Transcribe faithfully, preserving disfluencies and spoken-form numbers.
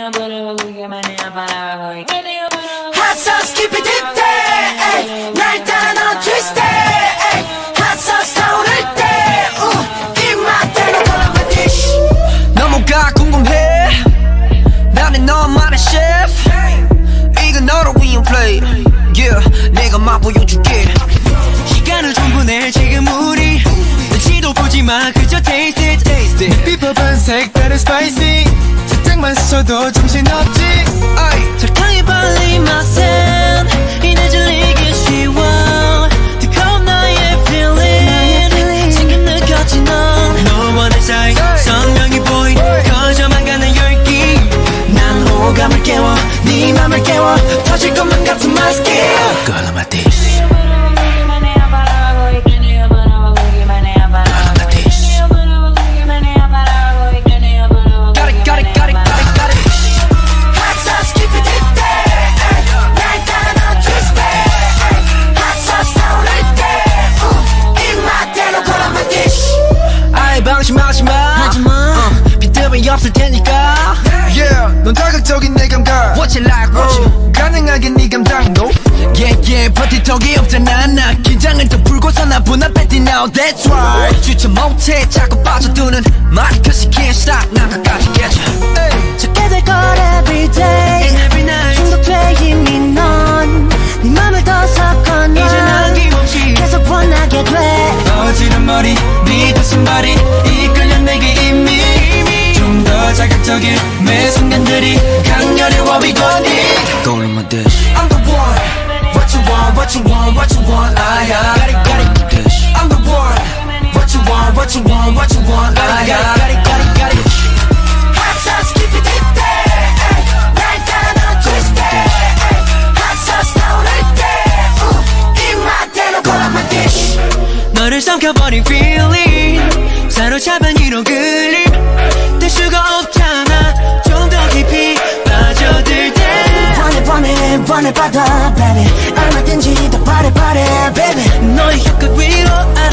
Hot sauce keep it deep day 날 따라 넌 twist day Hot sauce 타오를 때 입맛대로 돌아가 dish 너무가 궁금해 나는 너만의 셰프 이건 너를 위한 play yeah 내가 맛보여줄게 시간을 충분해 지금 우리 눈치도 보지마 그저 taste it taste it 비법은 색다른 spicy 살짝만 스쳐도 정신없지 설탕이 발린 맛은 이내 질리기 쉬워 뜨거운 나의 feeling 지금 느꼈지 넌 너와 내 사이 선명히 보인 커져만 가는 열기 난 호감을 깨워 네 맘을 깨워 터질 것만 같은 my skill Girl on my dish 방심하지마 하지마 uh, 빈틈이 없을 테니까 Yeah 넌 자극적인 내 감각 What you like what you 가능하게 네 감당도 Yeah yeah 버티턱이 없잖아 나 긴장을 더 풀고서 나 분앞에 뛰 now That's right 주체 못해 자꾸 빠져드는 말이 Cause you can't stop 난 끝까지 깨져 찾게 될 걸 everyday every night 중독돼 이미 넌 네 맘을 더 섞어 놔 이제 난 김없이 계속 원하게 돼 어지른 머리 네 가슴발이 이끌려 내게 이미 좀 더 자극적인 매 순간들이 강렬해 what we gon' need Go in my dish I'm the one What you want what you want what you want I got it got it dish I'm the one What you want what you want what you want I got it got it got it Hot sauce keep it deep day 날 따라 넌 twist day Hot sauce 타오를 때 입맛대로 골라 my dish 너를 삼켜버린 feeling 사로잡은 이런 그림 뗄 수가 없잖아 좀 더 깊이 빠져들 때 원해 원해 원해 받아 baby 얼마든지 더 바래 바래 baby 너의 혀끝 위로